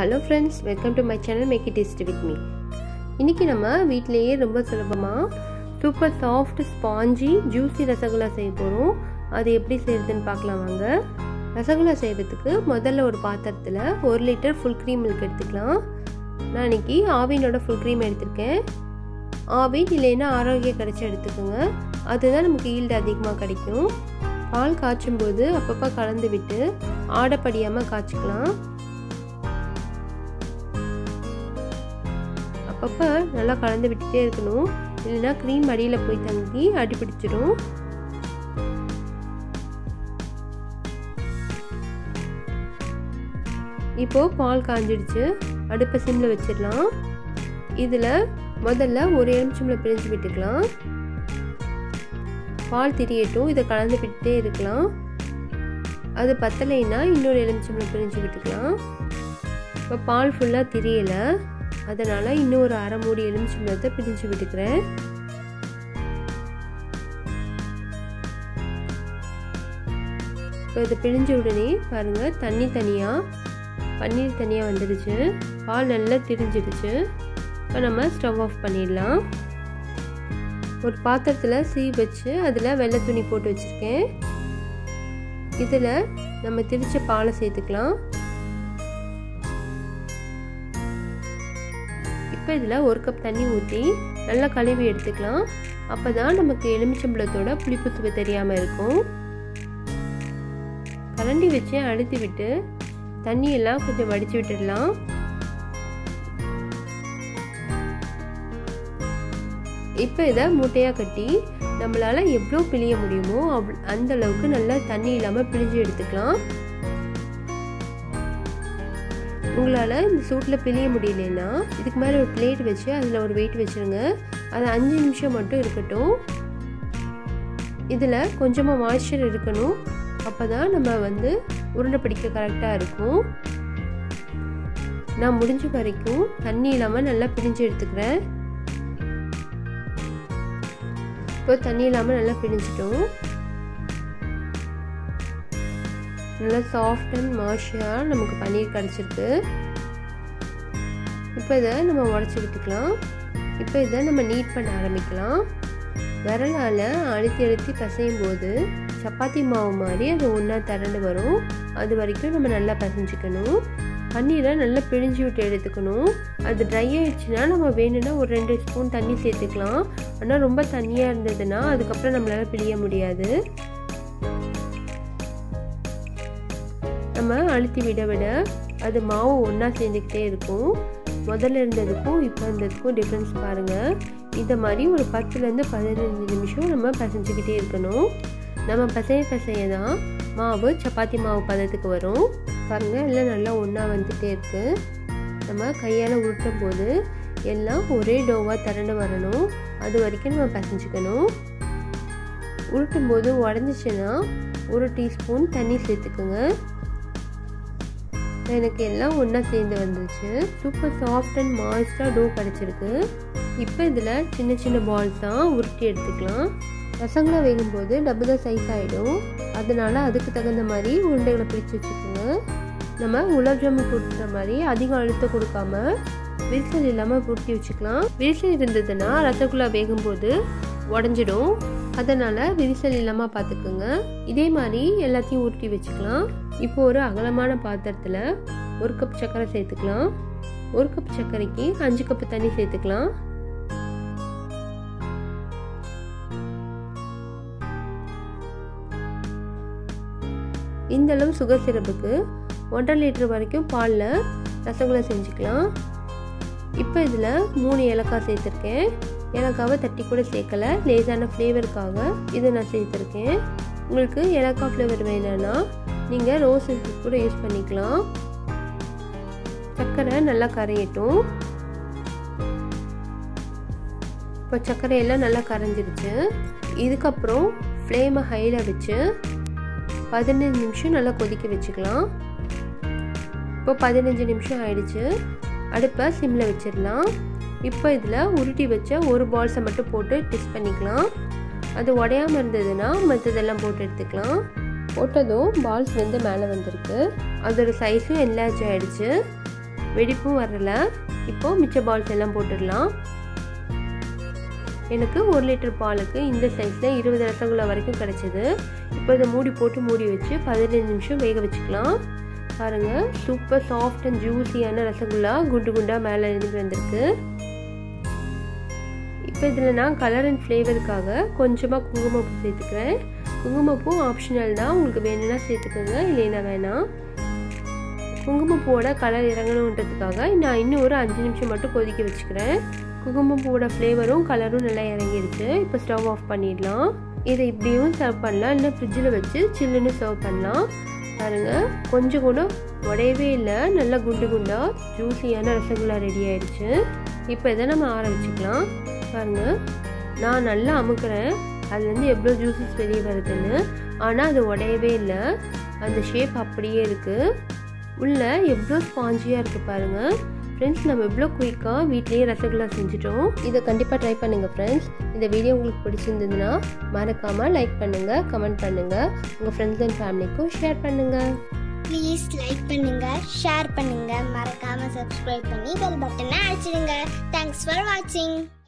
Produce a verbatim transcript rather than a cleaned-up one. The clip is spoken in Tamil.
Hello friends, welcome to my channel Make It Tasty with me. இன்னைக்கு நம்ம வீட்லயே ரொம்ப சுலபமா super soft spongy juicy rasgulla செய்ய போறோம். அது எப்படி செய்யறதுன்னு பார்க்கலாம் வாங்க. ரசகுல்லா செய்யறதுக்கு முதல்ல ஒரு பாத்திரத்துல ஒரு லிட்டர் ஃபுல் க்ரீம் மில்க் எடுத்துக்கலாம். நான் இன்னைக்கு ஆவினோட ஃபுல் க்ரீம் எடுத்துர்க்கேன். ஆவின் இல்லைன்னா ஆரோக்கிய கரைச்சி எடுத்துக்கோங்க. அதுதான் நமக்கு ஈல்ட் அதிகமாக கிடைக்கும். பால் காய்ச்சும் போது அப்பப்போ கலந்து விட்டு ஆடப்படியாமல் காய்ச்சிக்கலாம். அப்பப்போ நல்லா கலந்து விட்டுட்டே இருக்கணும், இல்லைன்னா க்ரீம் அடியில் போய் தங்கி அடி பிடிச்சிடும். இப்போது பால் காஞ்சிடுச்சு, அடுப்பை சிம்மில் வச்சிடலாம். இதில் முதல்ல ஒரு எலுமிச்சம்பழம் பிழிஞ்சு விட்டுக்கலாம். பால் திரியட்டும், இதை கலந்து விட்டுட்டே இருக்கலாம். அது பத்தலைன்னா இன்னொரு எலுமிச்சம்பழம் பிழிஞ்சு விட்டுக்கலாம். இப்போ பால் ஃபுல்லாக திரியலை, அதனால் இன்னும் ஒரு அரை மூடி எலுமிச்சம்பழத்தை பிரிஞ்சு விட்டுக்கிறேன். இப்போ இதை பிழிஞ்ச உடனே பாருங்கள், தண்ணி தனியாக பன்னீர் தனியாக வந்துடுச்சு, பால் நல்லா திரிஞ்சிடுச்சு. இப்போ நம்ம ஸ்டவ் ஆஃப் பண்ணிடலாம். ஒரு பாத்திரத்தில் சீ வச்சு அதில் வெள்ளை துணி போட்டு வச்சுருக்கேன். இதில் நம்ம திரிச்ச பாலை சேர்த்துக்கலாம். இப்போ இதில் ஒரு கப் தண்ணி ஊற்றி நல்லா கழுவி எடுத்துக்கலாம். அப்போ தான் நமக்கு எலுமிச்சம்பழத்தோட புளிப்பு சுவை தெரியாமல் இருக்கும். கரண்டி வச்சு அழுத்தி விட்டு தண்ணியெல்லாம் கொஞ்சம் வடித்து விட்டுடலாம். இப்போ இதை மூட்டையாக கட்டி நம்மளால் எவ்வளோ பிழிய முடியுமோ அவ் அந்த அளவுக்கு நல்லா தண்ணி இல்லாமல் பிழிஞ்சு எடுத்துக்கலாம். உங்களால் இந்த சூட்டில் பிழிய முடியலன்னா இதுக்கு மேலே ஒரு பிளேட் வச்சு அதில் ஒரு வெயிட் வச்சுருங்க. அது அஞ்சு நிமிஷம் மட்டும் இருக்கட்டும். இதில் கொஞ்சமாக மாய்ஸ்சர் இருக்கணும், அப்போ தான் நம்ம வந்து உருண்டை பிடிக்க கரெக்டாக இருக்கும். நான் முடிஞ்ச வரைக்கும் தண்ணி இல்லாமல் நல்லா பிழிஞ்சு எடுத்துக்கிறேன். இப்போ தண்ணி இல்லாமல் நல்லா பிழிஞ்சிட்டோம். நல்லா சாஃப்ட் அண்ட் மாய்ஸ்சராக நமக்கு பன்னீர் கிடச்சிருக்கு. இப்போ இதை நம்ம உடச்சி விட்டுக்கலாம். இப்போ இதை நம்ம நீட் பண்ண ஆரம்பிக்கலாம். விரலால் அழுத்தி அழுத்தி பசையும் போது சப்பாத்தி மாவு மாதிரி அது ஒன்றா திரண்டு வரும். அது வரைக்கும் நம்ம நல்லா பசைஞ்சிக்கணும். பன்னீரை நல்லா பிழிஞ்சு விட்டு எடுத்துக்கணும். அது ட்ரை ஆகிடுச்சுன்னா நம்ம வேணும்னா ஒரு ரெண்டு ஸ்பூன் தண்ணி சேர்த்துக்கலாம். ஆனால் ரொம்ப தண்ணியாக இருந்ததுன்னா அதுக்கப்புறம் நம்மளால் பிழிய முடியாது. நம்ம அழுத்தி விட விட அது மாவு ஒன்றா சேர்ந்துக்கிட்டே இருக்கும். முதல்ல இருந்ததுக்கும் இப்போ இருந்ததுக்கும் டிஃப்ரென்ஸ் பாருங்கள். இந்த மாதிரி ஒரு பத்துலேருந்து பதினஞ்சு நிமிஷம் நம்ம பசைஞ்சிக்கிட்டே இருக்கணும். நம்ம பசைய பசைய தான் மாவு சப்பாத்தி மாவு பதத்துக்கு வரும். பாருங்கள், எல்லாம் நல்லா ஒன்றா வந்துகிட்டே இருக்குது. நம்ம கையால் உருட்டும் போது எல்லாம் ஒரே டோவாக திரண்டு வரணும். அது வரைக்கும் நம்ம பசைஞ்சிக்கணும். உருட்டும் போது உடஞ்சிச்சின்னா ஒரு டீஸ்பூன் தண்ணி சேர்த்துக்குங்க. எனக்கு எல்லாம் ஒன்றா சேர்ந்து வந்துருச்சு. சூப்பர் சாஃப்ட் அண்ட் மாய்ஸ்டாக டோ கிடச்சிருக்கு. இப்போ இதில் சின்ன சின்ன பால்ஸ் தான் உருட்டி எடுத்துக்கலாம். ரசகுல்லா வேகும்போது டபுள் தான் சைஸ் ஆகிடும், அதனால அதுக்கு தகுந்த மாதிரி உருண்டைகளை பிடிச்சி வச்சுக்கோங்க. நம்ம குலாப் ஜாமுன் கொடுக்குற மாதிரி அதிகம் அழுத்தம் கொடுக்காம விரிசல் இல்லாமல் உருட்டி வச்சுக்கலாம். விரிசல் இருந்ததுன்னா ரசகுல்லா வேகும்போது உடஞ்சிடும், அதனால் விரிசல் இல்லாமல் பார்த்துக்குங்க. இதே மாதிரி எல்லாத்தையும் உருட்டி வச்சுக்கலாம். இப்போ ஒரு அகலமான பாத்திரத்தில் ஒரு கப் சர்க்கரை சேர்த்துக்கலாம். ஒரு கப் சர்க்கரைக்கு அஞ்சு கப்பு தண்ணி சேர்த்துக்கலாம். இந்த அளவு சுகர் சிரப்புக்கு ஒன்றரை லிட்டர் வரைக்கும் பாலில் ரசகுல்லா செஞ்சுக்கலாம். இப்போ இதில் மூணு ஏலக்காய் சேர்த்துருக்கேன். ஏலக்காவை தட்டி கூட சேர்க்கலை, லேசான ஃப்ளேவருக்காக இதை நான் சேர்த்துருக்கேன். உங்களுக்கு ஏலக்காய் ஃப்ளேவர் வேணும்னா நீங்கள் ரோஸ் மில்க் கூட யூஸ் பண்ணிக்கலாம். சர்க்கரை நல்லா கரையட்டும். இப்போ சர்க்கரையெல்லாம் நல்லா கரைஞ்சிருச்சு. இதுக்கப்புறம் ஃப்ளேமை ஹையில் வச்சு பதினஞ்சு நிமிஷம் நல்லா கொதிக்க வச்சுக்கலாம். இப்போ பதினஞ்சு நிமிஷம் ஆயிடுச்சு. அடுப்பை சிம்மில் வச்சிடலாம். இப்போ இதில் உருட்டி வச்ச ஒரு பால்ஸை மட்டும் போட்டு டெஸ்ட் பண்ணிக்கலாம். அது உடையாமல் இருந்ததுன்னா மற்றதெல்லாம் போட்டு எடுத்துக்கலாம். போட்டதும் பால்ஸ் வந்து மேலே வந்திருக்கு. அதோட சைஸும் என்லார்ஜ் ஆகிடுச்சு. வெடிப்பும் வரல. இப்போது மிச்ச பால்ஸ் எல்லாம் போட்டுடலாம். எனக்கு ஒரு லிட்டர் பாலுக்கு இந்த சைஸில் இருபது ரசகுல்லா வரைக்கும் கிடச்சிது. இப்போ இதை மூடி போட்டு மூடி வச்சு பதினஞ்சு நிமிஷம் வேக வச்சுக்கலாம். பாருங்கள், சூப்பர் சாஃப்ட் அண்ட் ஜூஸியான ரசகுல்லா குண்டு குண்டாக மேலே இருந்து வந்திருக்கு. இப்போ இதில் நான் கலர் அண்ட் ஃப்ளேவருக்காக கொஞ்சமாக குங்குமப்பூ சேர்த்துக்கிறேன். குங்குமப்பூ ஆப்ஷனல் தான், உங்களுக்கு வேணும்னா சேர்த்துக்கோங்க, இல்லைன்னா வேணாம். குங்குமப்பூவோட கலர் இறங்கணுன்றதுக்காக நான் இன்னும் ஒரு அஞ்சு நிமிஷம் மட்டும் கொதிக்க வச்சுக்கிறேன். குங்குமப்பூவோட ஃப்ளேவரும் கலரும் நல்லா இறங்கிடுச்சு. இப்போ ஸ்டவ் ஆஃப் பண்ணிடலாம். இதை இப்படியும் சர்வ் பண்ணலாம், இல்லை ஃப்ரிட்ஜில் வச்சு சில்லுன்னு சர்வ் பண்ணலாம். பாருங்கள், கொஞ்சம் கூட உடையவே இல்லை, நல்லா குண்டு குண்டாக ஜூஸியான ரசகுல்லா ரெடி ஆயிடுச்சு. இப்போ இதை நம்ம ஆற வச்சுக்கலாம். பாருங்கள், நான் நல்லா அமுக்கிறேன், அதுலேருந்து எவ்வளோ ஜூஸஸ் வெளியே வருதுன்னு. ஆனால் அது உடையவே இல்லை, அந்த ஷேப் அப்படியே இருக்குது. உள்ளே எவ்வளோ ஸ்பாஞ்சியாக இருக்குது பாருங்கள். ஃப்ரெண்ட்ஸ், நம்ம எவ்வளோ குயிக்காக வீட்லேயே ரசகுல்லா செஞ்சுட்டோம். இதை கண்டிப்பாக ட்ரை பண்ணுங்கள் ஃப்ரெண்ட்ஸ். இந்த வீடியோ உங்களுக்கு பிடிச்சிருந்ததுன்னா மறக்காமல் லைக் பண்ணுங்கள், கமெண்ட் பண்ணுங்கள், உங்கள் ஃப்ரெண்ட்ஸ் அண்ட் ஃபேமிலிக்கும் ஷேர் பண்ணுங்கள். ப்ளீஸ் லைக் பண்ணுங்கள், ஷேர் பண்ணுங்கள், மறக்காமல் சப்ஸ்கிரைப் பண்ணி பெல் பட்டனை அடிச்சிடுங்க. தேங்க்ஸ் ஃபார் வாட்சிங்.